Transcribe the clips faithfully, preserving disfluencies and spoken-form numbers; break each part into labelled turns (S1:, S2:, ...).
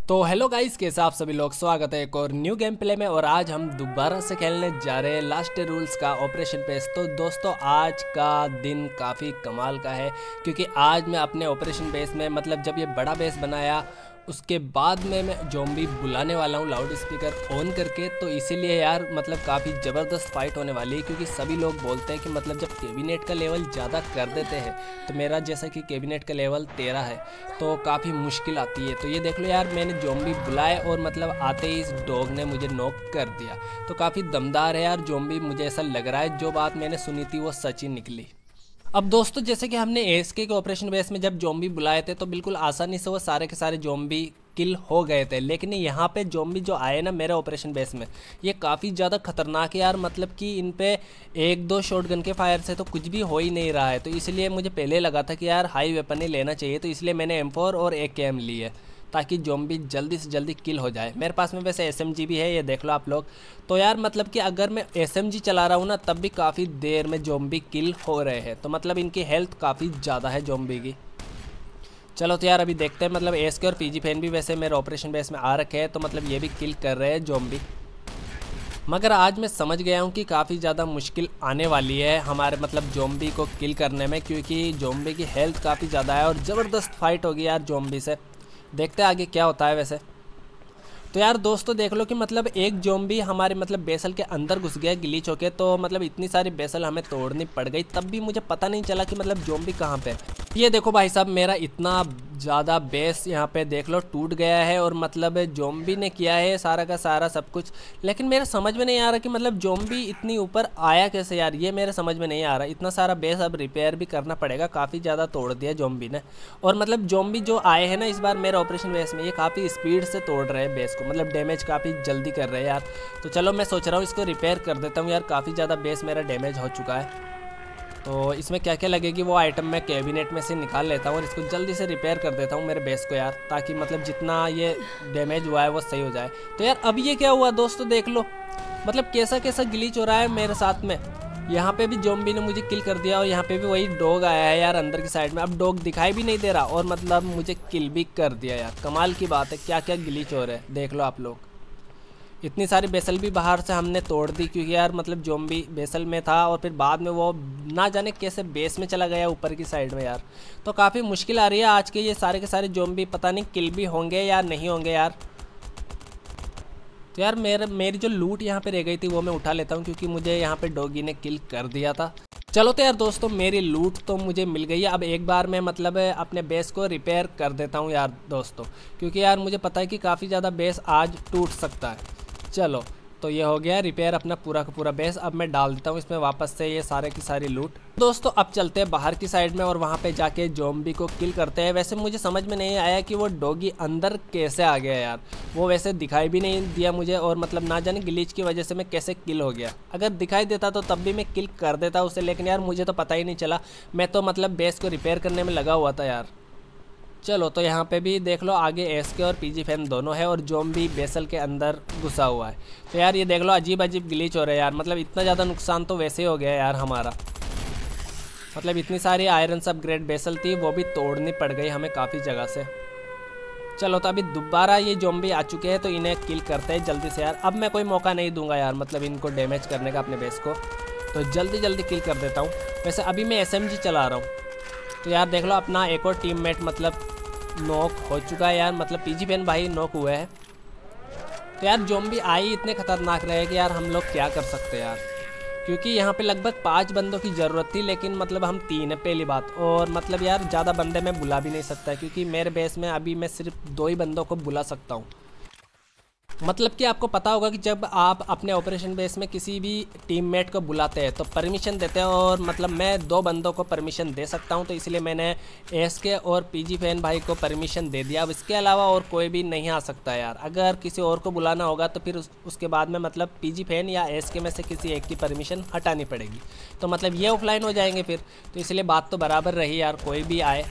S1: तो hello guys, कैसे आप सभी लोग। स्वागत है एक और न्यू गेम प्ले में। और आज हम दोबारा से खेलने जा रहे हैं लास्ट रूल्स का ऑपरेशन बेस। तो दोस्तों, आज का दिन काफ़ी कमाल का है क्योंकि आज मैं अपने ऑपरेशन बेस में, मतलब जब ये बड़ा बेस बनाया उसके बाद में मैं ज़ॉम्बी बुलाने वाला हूँ लाउड स्पीकर ऑन करके। तो इसीलिए यार मतलब काफ़ी ज़बरदस्त फाइट होने वाली है क्योंकि सभी लोग बोलते हैं कि मतलब जब कैबिनेट का लेवल ज़्यादा कर देते हैं, तो मेरा जैसा कि कैबिनेट का लेवल तेरह है तो काफ़ी मुश्किल आती है। तो ये देख लो यार, मैंने ज़ॉम्बी बुलाए और मतलब आते ही इस डॉग ने मुझे नॉक कर दिया। तो काफ़ी दमदार है यार ज़ॉम्बी, मुझे ऐसा लग रहा है जो बात मैंने सुनी थी वो सच ही निकली। अब दोस्तों, जैसे कि हमने एएसके के ऑपरेशन बेस में जब ज़ॉम्बी बुलाए थे तो बिल्कुल आसानी से वो सारे के सारे ज़ॉम्बी किल हो गए थे। लेकिन यहाँ पे ज़ॉम्बी जो आए ना मेरे ऑपरेशन बेस में, ये काफ़ी ज़्यादा खतरनाक है यार। मतलब कि इन पे एक दो शॉटगन के फायर से तो कुछ भी हो ही नहीं रहा है। तो इसलिए मुझे पहले लगा था कि यार हाई वेपन ही लेना चाहिए, तो इसलिए मैंने एम फोर और ए के एम ली है ताकि ज़ॉम्बी जल्दी से जल्दी किल हो जाए। मेरे पास में वैसे एस एम जी भी है, ये देख लो आप लोग। तो यार मतलब कि अगर मैं एस एम जी चला रहा हूँ ना तब भी काफ़ी देर में ज़ॉम्बी किल हो रहे हैं। तो मतलब इनकी हेल्थ काफ़ी ज़्यादा है ज़ॉम्बी की। चलो तो यार अभी देखते हैं। मतलब एस के और पी जी फैन भी वैसे मेरे ऑपरेशन बेस में आ रखे हैं, तो मतलब ये भी किल कर रहे हैं ज़ॉम्बी। मगर आज मैं समझ गया हूँ कि काफ़ी ज़्यादा मुश्किल आने वाली है हमारे मतलब ज़ॉम्बी को किल करने में, क्योंकि ज़ॉम्बी की हेल्थ काफ़ी ज़्यादा है और ज़बरदस्त फाइट होगी यार ज़ॉम्बी से। देखते हैं आगे क्या होता है वैसे। तो यार दोस्तों देख लो कि मतलब एक ज़ॉम्बी हमारे मतलब बेसल के अंदर घुस गया ग्लिच होके। तो मतलब इतनी सारी बेसल हमें तोड़नी पड़ गई, तब भी मुझे पता नहीं चला कि मतलब ज़ॉम्बी कहाँ पे है। ये देखो भाई साहब, मेरा इतना ज़्यादा बेस यहाँ पे देख लो टूट गया है और मतलब ज़ॉम्बी ने किया है सारा का सारा सब कुछ। लेकिन मेरे समझ में नहीं आ रहा कि मतलब ज़ॉम्बी इतनी ऊपर आया कैसे यार, ये मेरे समझ में नहीं आ रहा। इतना सारा बेस अब रिपेयर भी करना पड़ेगा, काफ़ी ज़्यादा तोड़ दिया ज़ॉम्बी ने। और मतलब ज़ॉम्बी जो आए हैं ना इस बार मेरे ऑपरेशन बेस में, ये काफ़ी स्पीड से तोड़ रहे हैं बेस को, मतलब डैमेज काफ़ी जल्दी कर रहे हैं यार। तो चलो मैं सोच रहा हूँ इसको रिपेयर कर देता हूँ यार, काफ़ी ज़्यादा बेस मेरा डैमेज हो चुका है। तो इसमें क्या क्या लगेगी वो आइटम मैं कैबिनेट में से निकाल लेता हूँ और इसको जल्दी से रिपेयर कर देता हूँ मेरे बेस को यार, ताकि मतलब जितना ये डैमेज हुआ है वो सही हो जाए। तो यार अब ये क्या हुआ दोस्तों, देख लो मतलब कैसा कैसा ग्लिच हो रहा है मेरे साथ में। यहाँ पे भी ज़ॉम्बी ने मुझे किल कर दिया और यहाँ पे भी वही डॉग आया है यार अंदर की साइड में। अब डॉग दिखाई भी नहीं दे रहा और मतलब मुझे किल भी कर दिया यार। कमाल की बात है, क्या क्या ग्लिच हो रहे हैं देख लो आप लोग। इतनी सारी बेसल भी बाहर से हमने तोड़ दी क्योंकि यार मतलब ज़ॉम्बी बेसल में था और फिर बाद में वो ना जाने कैसे बेस में चला गया ऊपर की साइड में यार। तो काफ़ी मुश्किल आ रही है आज के ये सारे के सारे ज़ॉम्बी, पता नहीं किल भी होंगे या नहीं होंगे यार। तो यार मेरे मेरी जो लूट यहाँ पे रह गई थी वो मैं उठा लेता हूँ क्योंकि मुझे यहाँ पे डॉगी ने किल कर दिया था। चलो तो यार दोस्तों, मेरी लूट तो मुझे मिल गई है। अब एक बार मैं मतलब अपने बेस को रिपेयर कर देता हूँ यार दोस्तों, क्योंकि यार मुझे पता है कि काफ़ी ज़्यादा बेस आज टूट सकता है। चलो तो ये हो गया रिपेयर अपना पूरा का पूरा बेस। अब मैं डाल देता हूँ इसमें वापस से ये सारे की सारी लूट। दोस्तों अब चलते हैं बाहर की साइड में और वहाँ पे जाके ज़ॉम्बी को किल करते हैं। वैसे मुझे समझ में नहीं आया कि वो डॉगी अंदर कैसे आ गया यार, वो वैसे दिखाई भी नहीं दिया मुझे और मतलब ना जाने ग्लिच की वजह से मैं कैसे किल हो गया। अगर दिखाई देता तो तब भी मैं किल कर देता उसे, लेकिन यार मुझे तो पता ही नहीं चला। मैं तो मतलब बेस को रिपेयर करने में लगा हुआ था यार। चलो तो यहाँ पे भी देख लो आगे एसके और पीजी फैन दोनों है और ज़ॉम्बी बेसल के अंदर घुसा हुआ है। तो यार ये देख लो अजीब अजीब ग्लिच हो रहे हैं यार, मतलब इतना ज़्यादा नुकसान तो वैसे ही हो गया यार हमारा। मतलब इतनी सारी आयरन सब ग्रेड बेसल थी वो भी तोड़नी पड़ गई हमें काफ़ी जगह से। चलो तो अभी दोबारा ये ज़ॉम्बी आ चुके हैं तो इन्हें किल करते हैं जल्दी से यार। अब मैं कोई मौका नहीं दूंगा यार, मतलब इनको डैमेज करने का अपने बेस को, तो जल्दी जल्दी किल कर देता हूँ। वैसे अभी मैं एस एम जी चला रहा हूँ। तो यार देख लो अपना एक और टीममेट मतलब नॉक हो चुका है यार, मतलब पीजी फैन भाई नॉक हुए हैं। तो यार ज़ॉम्बी आई इतने खतरनाक रहे कि यार हम लोग क्या कर सकते हैं यार, क्योंकि यहाँ पे लगभग पाँच बंदों की ज़रूरत थी लेकिन मतलब हम तीन है पहली बात। और मतलब यार ज़्यादा बंदे मैं बुला भी नहीं सकता क्योंकि मेरे बेस में अभी मैं सिर्फ दो ही बंदों को बुला सकता हूँ। मतलब कि आपको पता होगा कि जब आप अपने ऑपरेशन बेस में किसी भी टीममेट को बुलाते हैं तो परमिशन देते हैं, और मतलब मैं दो बंदों को परमिशन दे सकता हूं, तो इसलिए मैंने एसके और पीजी फैन भाई को परमिशन दे दिया। अब इसके अलावा और कोई भी नहीं आ सकता यार। अगर किसी और को बुलाना होगा तो फिर उस, उसके बाद में मतलब पीजी फैन या एसके में से किसी एक की परमिशन हटानी पड़ेगी, तो मतलब ये ऑफलाइन हो जाएंगे फिर। तो इसलिए बात तो बराबर रही यार, कोई भी आए।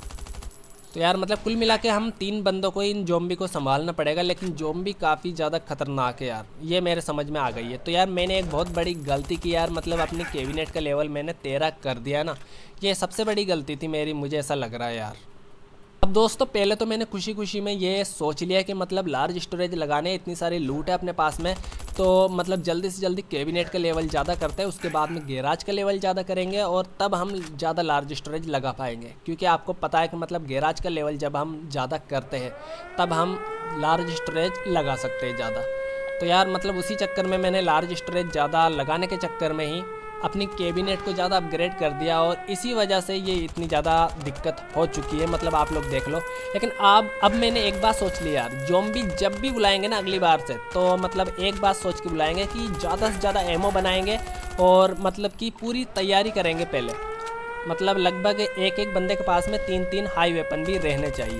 S1: तो यार मतलब कुल मिला के हम तीन बंदों को इन ज़ॉम्बी को संभालना पड़ेगा, लेकिन ज़ॉम्बी काफ़ी ज़्यादा खतरनाक है यार, ये मेरे समझ में आ गई है। तो यार मैंने एक बहुत बड़ी गलती की यार, मतलब अपनी कैबिनेट का लेवल मैंने तेरह कर दिया ना, ये सबसे बड़ी गलती थी मेरी, मुझे ऐसा लग रहा है यार। अब दोस्तों पहले तो मैंने खुशी खुशी में ये सोच लिया कि मतलब लार्ज स्टोरेज लगाने, इतनी सारी लूट है अपने पास में, तो मतलब जल्दी से जल्दी कैबिनेट का लेवल ज़्यादा करते हैं, उसके बाद में गैराज का लेवल ज़्यादा करेंगे और तब हम ज़्यादा लार्ज स्टोरेज लगा पाएंगे। क्योंकि आपको पता है कि मतलब गैराज का लेवल जब हम ज़्यादा करते हैं तब हम लार्ज स्टोरेज लगा सकते हैं ज़्यादा। तो यार मतलब उसी चक्कर में मैंने लार्ज स्टोरेज ज़्यादा लगाने के चक्कर में ही अपनी कैबिनेट को ज़्यादा अपग्रेड कर दिया और इसी वजह से ये इतनी ज़्यादा दिक्कत हो चुकी है, मतलब आप लोग देख लो। लेकिन अब अब मैंने एक बात सोच ली यार, ज़ॉम्बी जब भी बुलाएंगे ना अगली बार से, तो मतलब एक बात सोच के बुलाएंगे कि ज़्यादा से ज़्यादा एमो बनाएंगे और मतलब कि पूरी तैयारी करेंगे पहले। मतलब लगभग एक एक बंदे के पास में तीन तीन हाई वेपन भी रहने चाहिए।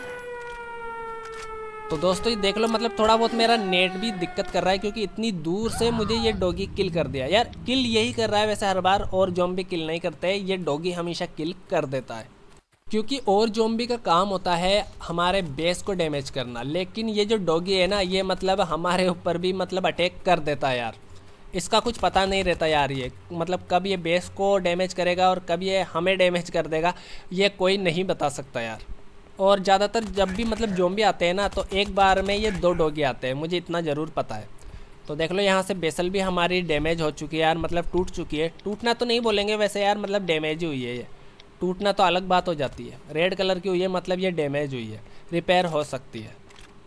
S1: तो दोस्तों ये देख लो, मतलब थोड़ा बहुत मेरा नेट भी दिक्कत कर रहा है क्योंकि इतनी दूर से मुझे ये डॉगी किल कर दिया। यार किल यही कर रहा है वैसे हर बार, और ज़ॉम्बी किल नहीं करते, ये डॉगी हमेशा किल कर देता है। क्योंकि और ज़ॉम्बी का काम होता है हमारे बेस को डैमेज करना, लेकिन ये जो डॉगी है ना, ये मतलब हमारे ऊपर भी मतलब अटैक कर देता है यार। इसका कुछ पता नहीं रहता यार, ये मतलब कब ये बेस को डैमेज करेगा और कब ये हमें डैमेज कर देगा, ये कोई नहीं बता सकता यार। और ज़्यादातर जब भी मतलब ज़ॉम्बी आते हैं ना, तो एक बार में ये दो डॉगी आते हैं, मुझे इतना ज़रूर पता है। तो देख लो यहाँ से बेसल भी हमारी डैमेज हो चुकी है यार, मतलब टूट चुकी है। टूटना तो नहीं बोलेंगे वैसे यार, मतलब डैमेज हुई है ये, टूटना तो अलग बात हो जाती है। रेड कलर की हुई है मतलब ये डैमेज हुई है, रिपेयर हो सकती है।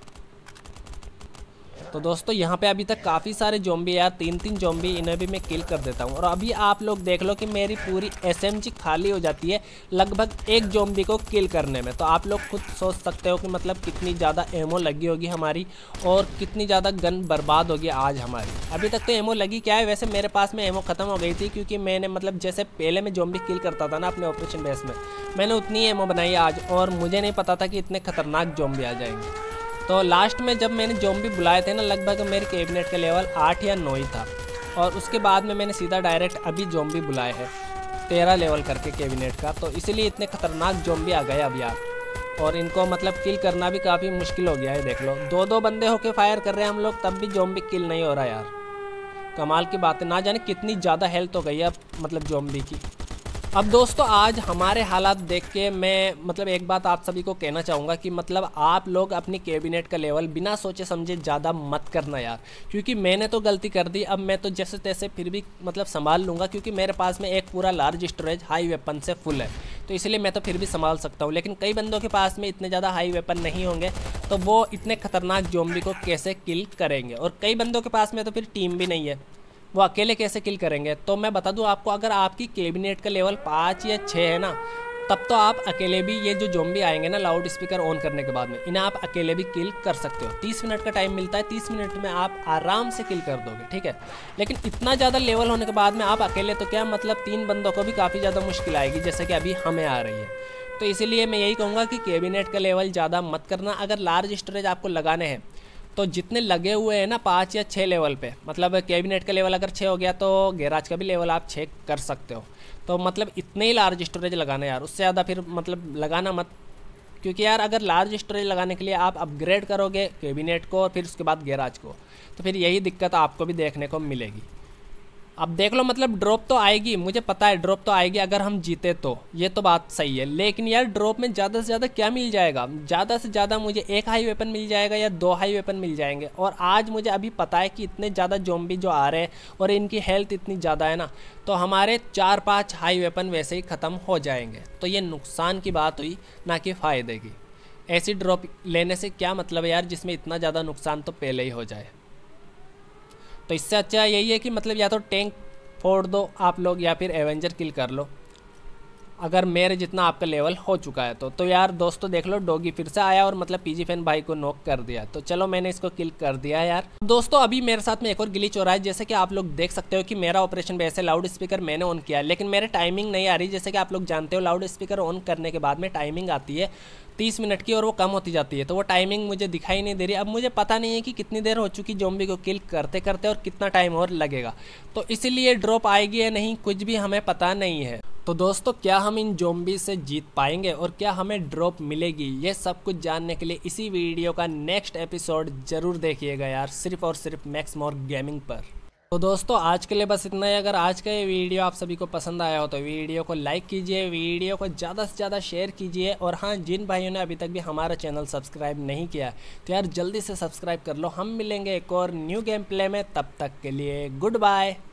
S1: तो दोस्तों यहाँ पे अभी तक काफ़ी सारे ज़ॉम्बी यार, तीन तीन ज़ॉम्बी, इन्हें भी मैं किल कर देता हूँ। और अभी आप लोग देख लो कि मेरी पूरी एसएमजी खाली हो जाती है लगभग एक ज़ॉम्बी को किल करने में। तो आप लोग खुद सोच सकते हो कि मतलब कितनी ज़्यादा एमो लगी होगी हमारी और कितनी ज़्यादा गन बर्बाद होगी आज हमारी। अभी तक तो एमो लगी क्या है, वैसे मेरे पास में एमो ख़त्म हो गई थी क्योंकि मैंने मतलब जैसे पहले मैं ज़ॉम्बी किल करता था ना अपने ऑपरेशन बेस में, मैंने उतनी एमो बनाई आज, और मुझे नहीं पता था कि इतने खतरनाक ज़ॉम्बी आ जाएंगे। तो लास्ट में जब मैंने ज़ॉम्बी बुलाए थे ना, लगभग मेरे कैबिनेट का लेवल आठ या नौ ही था, और उसके बाद में मैंने सीधा डायरेक्ट अभी ज़ॉम्बी बुलाए हैं तेरह लेवल करके कैबिनेट का। तो इसीलिए इतने खतरनाक ज़ॉम्बी आ गए अब यार, और इनको मतलब किल करना भी काफ़ी मुश्किल हो गया है। देख लो दो दो बंदे होके फायर कर रहे हैं हम लोग, तब भी ज़ॉम्बी किल नहीं हो रहा यार। कमाल की बात है, ना जाने कितनी ज़्यादा हेल्थ हो गई है अब मतलब ज़ॉम्बी की। अब दोस्तों आज हमारे हालात देख के मैं मतलब एक बात आप सभी को कहना चाहूँगा कि मतलब आप लोग अपनी कैबिनेट का लेवल बिना सोचे समझे ज़्यादा मत करना यार, क्योंकि मैंने तो गलती कर दी। अब मैं तो जैसे तैसे फिर भी मतलब संभाल लूँगा, क्योंकि मेरे पास में एक पूरा लार्ज स्टोरेज हाई वेपन से फुल है, तो इसलिए मैं तो फिर भी संभाल सकता हूँ। लेकिन कई बंदों के पास में इतने ज़्यादा हाई वेपन नहीं होंगे, तो वो इतने खतरनाक ज़ॉम्बी को कैसे किल करेंगे। और कई बंदों के पास में तो फिर टीम भी नहीं है, वो अकेले कैसे किल करेंगे। तो मैं बता दूं आपको, अगर आपकी कैबिनेट का लेवल पाँच या छः है ना, तब तो आप अकेले भी ये जो ज़ॉम्बी आएंगे ना लाउड स्पीकर ऑन करने के बाद में, इन्हें आप अकेले भी किल कर सकते हो। तीस मिनट का टाइम मिलता है, तीस मिनट में आप आराम से किल कर दोगे, ठीक है। लेकिन इतना ज़्यादा लेवल होने के बाद में आप अकेले तो क्या मतलब तीन बंदों को भी काफ़ी ज़्यादा मुश्किल आएगी, जैसे कि अभी हमें आ रही है। तो इसीलिए मैं यही कहूँगा कि कैबिनेट का लेवल ज़्यादा मत करना। अगर लार्ज स्टोरेज आपको लगाने हैं तो जितने लगे हुए हैं ना पाँच या छः लेवल पे, मतलब कैबिनेट का लेवल अगर छः हो गया तो गैराज का भी लेवल आप छः कर सकते हो। तो मतलब इतने ही लार्ज स्टोरेज लगाना यार, उससे ज़्यादा फिर मतलब लगाना मत, क्योंकि यार अगर लार्ज स्टोरेज लगाने के लिए आप अपग्रेड करोगे कैबिनेट को और फिर उसके बाद गैराज को, तो फिर यही दिक्कत आपको भी देखने को मिलेगी। अब देख लो मतलब ड्रॉप तो आएगी, मुझे पता है ड्रॉप तो आएगी अगर हम जीते तो, ये तो बात सही है। लेकिन यार ड्रॉप में ज़्यादा से ज़्यादा क्या मिल जाएगा, ज़्यादा से ज़्यादा मुझे एक हाई वेपन मिल जाएगा या दो हाई वेपन मिल जाएंगे। और आज मुझे अभी पता है कि इतने ज़्यादा ज़ॉम्बी जो आ रहे हैं और इनकी हेल्थ इतनी ज़्यादा है ना, तो हमारे चार पाँच हाई वेपन वैसे ही ख़त्म हो जाएंगे। तो ये नुकसान की बात हुई, ना कि फ़ायदे की। ऐसी ड्रॉप लेने से क्या मतलब है यार जिसमें इतना ज़्यादा नुकसान तो पहले ही हो जाए। तो इससे अच्छा यही है कि मतलब या तो टैंक फोड़ दो आप लोग या फिर एवेंजर किल कर लो, अगर मेरे जितना आपका लेवल हो चुका है तो। तो यार दोस्तों देख लो डॉगी फिर से आया और मतलब पीजी फैन भाई को नॉक कर दिया। तो चलो मैंने इसको किल कर दिया यार। दोस्तों अभी मेरे साथ में एक और ग्लिच हो रहा है, जैसे कि आप लोग देख सकते हो कि मेरा ऑपरेशन बेस है, लाउड स्पीकर मैंने ऑन किया है, लेकिन मेरे टाइमिंग नहीं आ रही। जैसे कि आप लोग जानते हो लाउड स्पीकर ऑन करने के बाद में टाइमिंग आती है तीस मिनट की और वो कम होती जाती है, तो वो टाइमिंग मुझे दिखाई नहीं दे रही। अब मुझे पता नहीं है कि कितनी देर हो चुकी ज़ॉम्बी को किल करते करते और कितना टाइम और लगेगा, तो इसीलिए ड्रॉप आएगी या नहीं कुछ भी हमें पता नहीं है। तो दोस्तों क्या हम इन ज़ॉम्बी से जीत पाएंगे और क्या हमें ड्रॉप मिलेगी, ये सब कुछ जानने के लिए इसी वीडियो का नेक्स्ट एपिसोड ज़रूर देखिएगा यार, सिर्फ और सिर्फ मैक्स मोर गेमिंग पर। तो दोस्तों आज के लिए बस इतना ही। अगर आज का ये वीडियो आप सभी को पसंद आया हो तो वीडियो को लाइक कीजिए, वीडियो को ज़्यादा से ज़्यादा शेयर कीजिए। और हाँ, जिन भाइयों ने अभी तक भी हमारा चैनल सब्सक्राइब नहीं किया तो यार जल्दी से सब्सक्राइब कर लो। हम मिलेंगे एक और न्यू गेम प्ले में, तब तक के लिए गुड बाय।